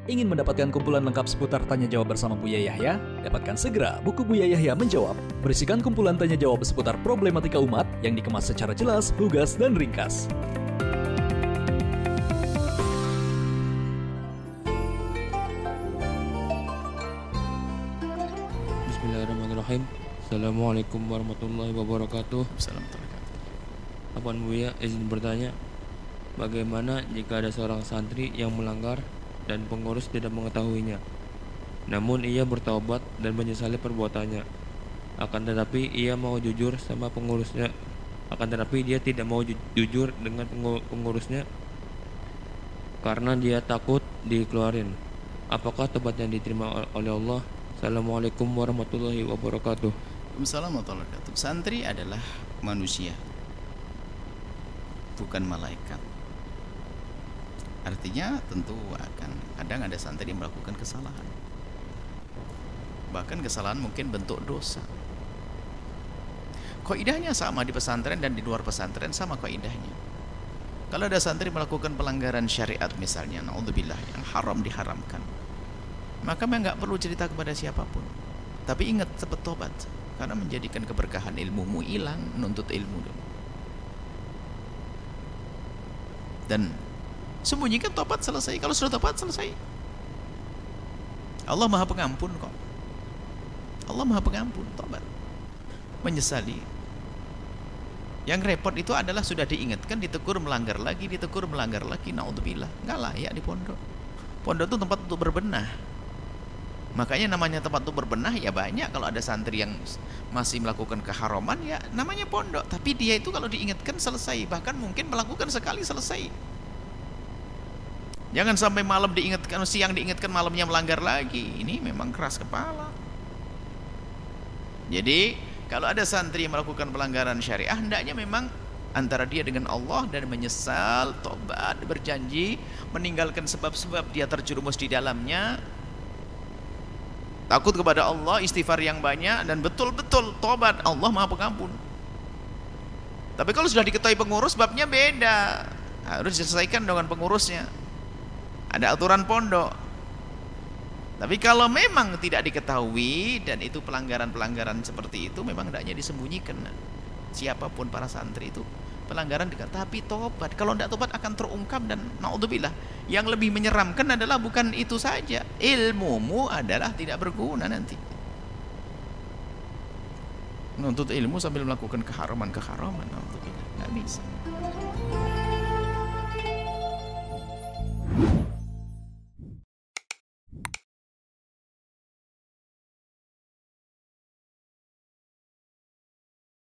Ingin mendapatkan kumpulan lengkap seputar Tanya Jawab bersama Buya Yahya? Dapatkan segera buku Buya Yahya Menjawab. Berisikan kumpulan Tanya Jawab seputar problematika umat yang dikemas secara jelas, lugas, dan ringkas. Bismillahirrahmanirrahim. Assalamualaikum warahmatullahi wabarakatuh. Assalamualaikum. Apaan Buya izin bertanya, bagaimana jika ada seorang santri yang melanggar dan pengurus tidak mengetahuinya, namun ia bertaubat dan menyesali perbuatannya, akan tetapi ia mau jujur sama pengurusnya, akan tetapi dia tidak mau jujur dengan pengurusnya karena dia takut dikeluarin. Apakah tobatnya diterima oleh Allah? Assalamualaikum warahmatullahi wabarakatuh. Assalamualaikum warahmatullahi wabarakatuh. Santri adalah manusia, bukan malaikat. Artinya tentu kadang ada santri yang melakukan kesalahan. Bahkan kesalahan mungkin bentuk dosa. Kaidahnya sama di pesantren dan di luar pesantren, sama kaidahnya. Kalau ada santri melakukan pelanggaran syariat misalnya, naudzubillah, yang haram diharamkan, maka memang nggak perlu cerita kepada siapapun. Tapi ingat, cepat tobat, karena menjadikan keberkahan ilmumu hilang, menuntut ilmu dulu. Dan sembunyikan, tobat, selesai. Kalau sudah tobat, selesai. Allah Maha Pengampun kok. Allah Maha Pengampun, tobat, menyesali. Yang repot itu adalah sudah diingatkan, ditegur, melanggar lagi, ditegur, melanggar lagi. Naudzubillah, nggak layak di pondok. Pondok itu tempat untuk berbenah. Makanya namanya tempat untuk berbenah ya banyak. Kalau ada santri yang masih melakukan keharaman, ya namanya pondok. Tapi dia itu kalau diingatkan selesai. Bahkan mungkin melakukan sekali selesai. Jangan sampai malam diingatkan, siang diingatkan, malamnya melanggar lagi. Ini memang keras kepala. Jadi kalau ada santri yang melakukan pelanggaran syariah, hendaknya memang antara dia dengan Allah dan menyesal, tobat, berjanji, meninggalkan sebab-sebab dia terjerumus di dalamnya, takut kepada Allah, istighfar yang banyak, dan betul-betul tobat. Allah Maha Pengampun. Tapi kalau sudah diketahui pengurus, babnya beda, harus diselesaikan dengan pengurusnya. Ada aturan pondok. Tapi kalau memang tidak diketahui dan itu pelanggaran-pelanggaran seperti itu, memang hendaknya disembunyikan. Siapapun para santri itu pelanggaran tapi tobat. Kalau tidak tobat akan terungkap, dan naudzubillah, yang lebih menyeramkan adalah bukan itu saja, ilmumu adalah tidak berguna nanti. Menuntut ilmu sambil melakukan keharaman, naudzubillah, nggak bisa.